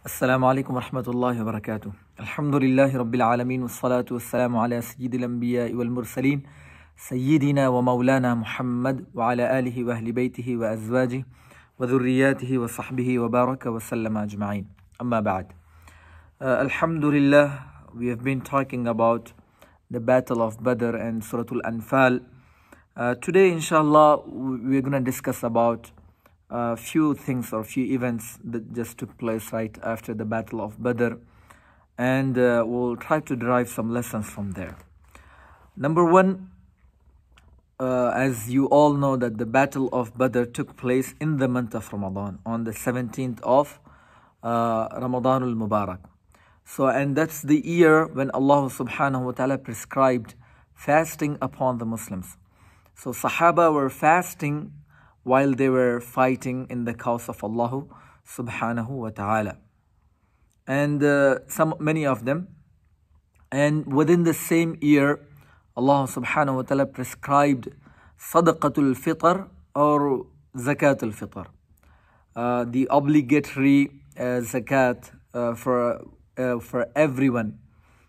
السلام عليكم ورحمة الله وبركاته. الحمد لله رب العالمين والصلاة والسلام على سيد الأنبياء والمرسلين سيدنا ومولانا محمد وعلى آله وأهل بيته وأزواجه وذرياته وصحبه وبارك وسلم أجمعين. أما بعد. Alhamdulillah, we have been talking about the Battle of Badr and Surah Al-Anfal. Today, inshallah, we're going to discuss about a few things or few events that just took place right after the Battle of Badr, and we'll try to derive some lessons from there. Number one, as you all know, that the Battle of Badr took place in the month of Ramadan, on the 17th of Ramadan al-Mubarak. So, and that's the year when Allah subhanahu wa ta'ala prescribed fasting upon the Muslims. So Sahaba were fasting while they were fighting in the cause of Allah subhanahu wa ta'ala. And many of them. And within the same year, Allah subhanahu wa ta'ala prescribed Sadaqatul Fitr or Zakatul Fitr. The obligatory zakat for everyone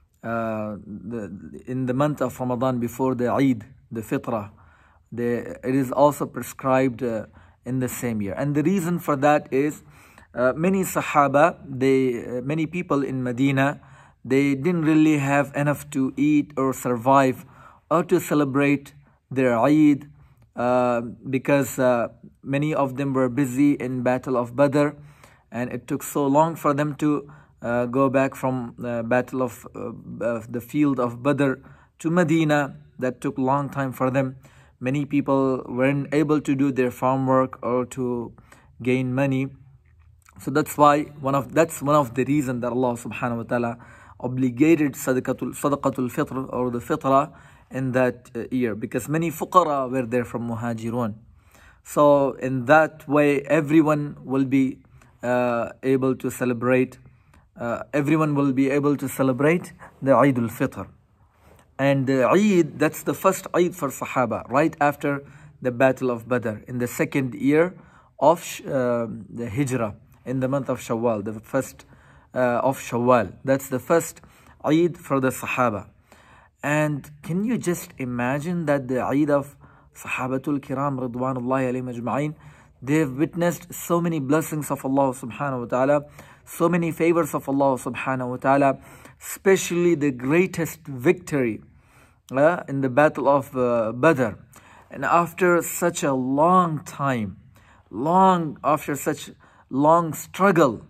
in the month of Ramadan before the Eid, the Fitrah. It is also prescribed in the same year. And the reason for that is many Sahaba, many people in Medina, they didn't really have enough to eat or survive or to celebrate their Eid because many of them were busy in Battle of Badr, and it took so long for them to go back from the battle of the field of Badr to Medina. That took a long time for them. Many people weren't able to do their farm work or to gain money. So that's why one of the reasons that Allah subhanahu wa ta'ala obligated Sadaqatul Fitr or the Fitrah in that year, because many fuqara were there from Muhajirun. So in that way, everyone will be able to celebrate. Everyone will be able to celebrate the Eid al-Fitr. And the Eid, that's the first Eid for Sahaba, right after the Battle of Badr, in the second year of the Hijrah, in the month of Shawwal, the first of Shawwal. That's the first Eid for the Sahaba. And can you just imagine that the Eid of Sahabatul Kiram, Ridwanullahi alayhim ajma'in, they've witnessed so many blessings of Allah subhanahu wa ta'ala, so many favors of Allah subhanahu wa ta'ala, especially the greatest victory in the Battle of Badr. And after such a long time, after such long struggle,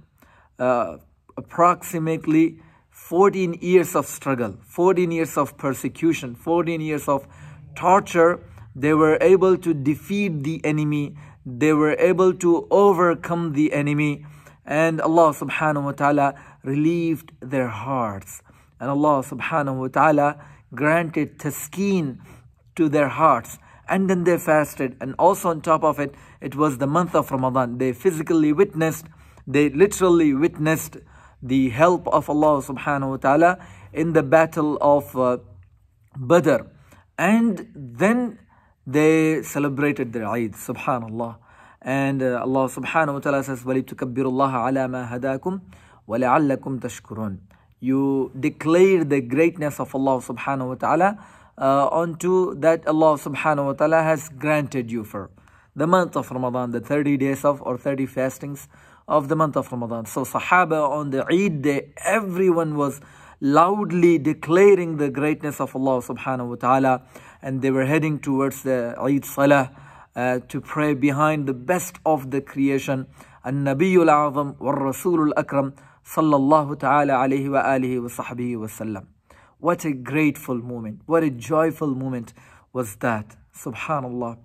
approximately 14 years of struggle, 14 years of persecution, 14 years of torture, they were able to defeat the enemy, they were able to overcome the enemy, and Allah subhanahu wa ta'ala relieved their hearts. And Allah subhanahu wa ta'ala granted taskeen to their hearts. And then they fasted. And also on top of it, it was the month of Ramadan. They physically witnessed, they literally witnessed the help of Allah subhanahu wa ta'ala in the battle of Badr. And then they celebrated their Eid, subhanallah. And Allah subhanahu wa ta'ala says, وَلِتُكَبِّرُ اللَّهَ عَلَى مَا هَدَاكُمْ وَلَعَلَّكُمْ تَشْكُرُونَ. You declare the greatness of Allah subhanahu wa ta'ala onto that Allah subhanahu wa ta'ala has granted you for the month of Ramadan, the 30 days of or 30 fastings of the month of Ramadan. So Sahaba on the Eid day, everyone was loudly declaring the greatness of Allah subhanahu wa ta'ala, and they were heading towards the Eid Salah to pray behind the best of the creation, An-Nabiyul A'zam wa Rasulul Akram sallallahu ta'ala alayhi wa alihi wa sahbihi wa sallam. What a grateful moment, what a joyful moment was that, subhanallah.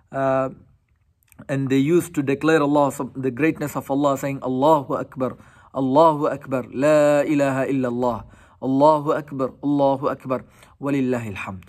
And they used to declare the greatness of Allah, saying, Allahu Akbar, Allahu Akbar, La ilaha illallah, Allahu Akbar, Allahu Akbar, walillahi alhamd.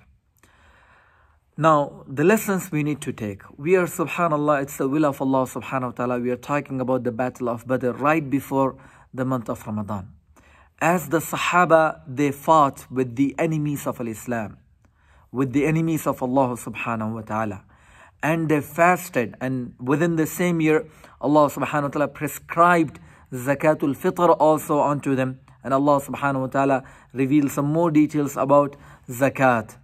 Now, the lessons we need to take. We are, subhanallah, it's the will of Allah subhanahu wa ta'ala. We are talking about the Battle of Badr right before the month of Ramadan. As the Sahaba, they fought with the enemies of Islam, with the enemies of Allah subhanahu wa ta'ala. And they fasted, and within the same year, Allah subhanahu wa ta'ala prescribed zakatul fitr also onto them. And Allah subhanahu wa ta'ala reveals some more details about zakat.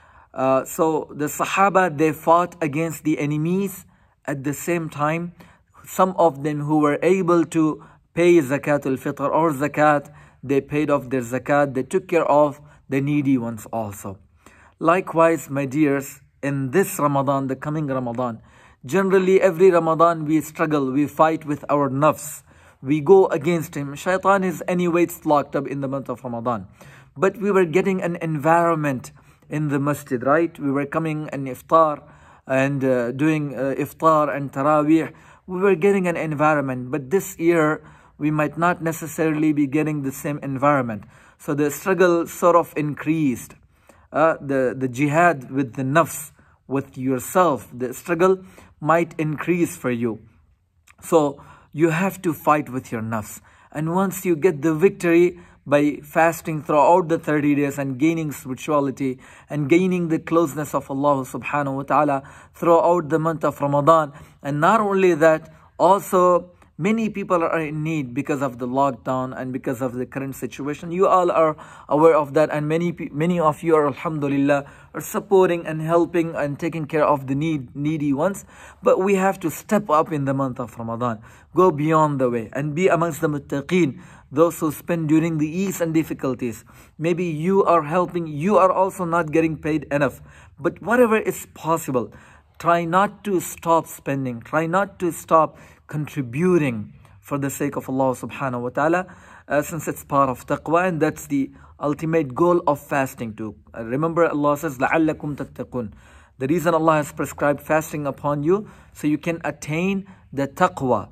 So the Sahaba, they fought against the enemies. At the same time, some of them who were able to pay zakatul fitr or zakat, they paid off their zakat. They took care of the needy ones also. Likewise, my dears, in this Ramadan, the coming Ramadan, generally every Ramadan we struggle, we fight with our nafs. We go against him. Shaitan is anyways locked up in the month of Ramadan. But we were getting an environment in the masjid, right? We were coming and iftar and doing iftar and taraweeh. We were getting an environment. But this year, we might not necessarily be getting the same environment. So the struggle sort of increased. The jihad with the nafs, with yourself, the struggle might increase for you. So you have to fight with your nafs. And once you get the victory by fasting throughout the 30 days and gaining spirituality and gaining the closeness of Allah subhanahu wa ta'ala throughout the month of Ramadan. And not only that, also many people are in need because of the lockdown and because of the current situation. You all are aware of that, and many of you are, alhamdulillah, are supporting and helping and taking care of the needy ones. But we have to step up in the month of Ramadan, go beyond the way and be amongst the muttaqeen, those who spend during the ease and difficulties. Maybe you are helping, you are also not getting paid enough, but whatever is possible, try not to stop spending, try not to stop contributing for the sake of Allah subhanahu wa ta'ala, since it's part of taqwa, and that's the ultimate goal of fasting too. Remember, Allah says, لَعَلَّكُمْ تَتَّقُونَ. The reason Allah has prescribed fasting upon you, so you can attain the taqwa.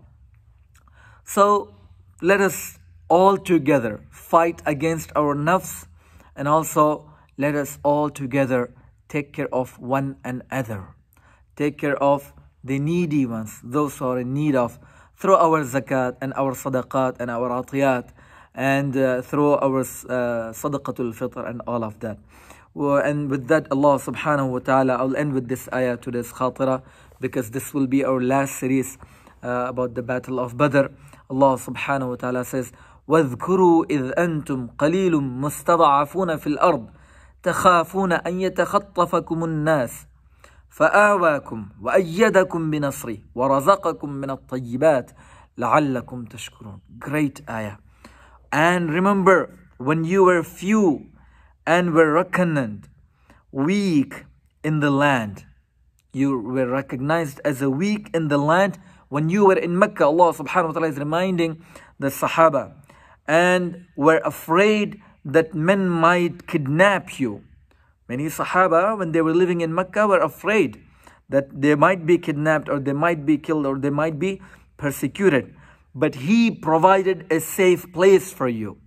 So let us all together fight against our nafs, and also let us all together take care of one another. Take care of the needy ones, those who are in need of, through our zakat and our sadaqat and our atiyat, and through our sadaqatul fitr and all of that. And with that, Allah subhanahu wa ta'ala, I'll end with this ayah, today's khatira, because this will be our last series about the battle of Badr. Allah subhanahu wa ta'ala says, وَاذْكُرُوا إِذْ أَنْتُمْ قَلِيلٌ مُسْتَضَعَفُونَ فِي الْأَرْضِ تَخَافُونَ أَنْ يَتَخَطَّفَكُمُ النَّاسِ فآواكم وأيدكم بنصره ورزقكم من الطيبات لعلكم تشكرون. Great ayah. And remember, when you were few and were reckoned weak in the land, you were recognized as a weak in the land when you were in Mecca. Allah subhanahu wa ta'ala is reminding the Sahaba, and were afraid that men might kidnap you. Many Sahaba, when they were living in Mecca, were afraid that they might be kidnapped, or they might be killed, or they might be persecuted. But He provided a safe place for you.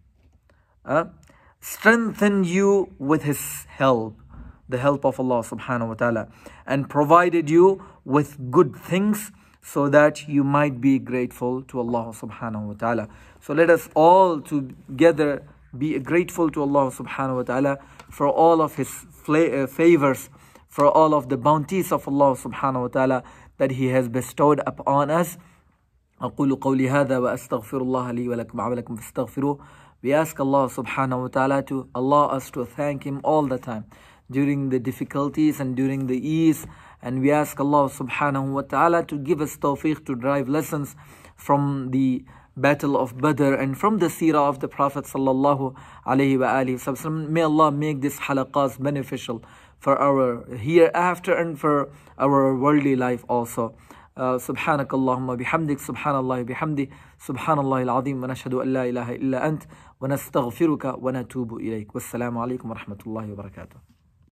Strengthened you with His help, the help of Allah subhanahu wa ta'ala, and provided you with good things so that you might be grateful to Allah subhanahu wa ta'ala. So let us all together be grateful to Allah subhanahu wa ta'ala for all of His favors, for all of the bounties of Allah subhanahu wa ta'ala that He has bestowed upon us. أقول قولي هذا وأستغفر الله لي ولكم وعليكم فاستغفروه. We ask Allah subhanahu wa ta'ala to allow us to thank Him all the time during the difficulties and during the ease. And we ask Allah subhanahu wa ta'ala to give us tawfiq to derive lessons from the Battle of Badr and from the seerah of the Prophet sallallahu alaihi wasallam. May Allah make this halaqas beneficial for our hereafter and for our worldly life also. سبحانك اللهم بحمدك سبحان الله بحمدي سبحان الله العظيم ونشهد أن لا إله إلا أنت ونستغفرك ونتوب إليك. والسلام عليكم ورحمة الله وبركاته.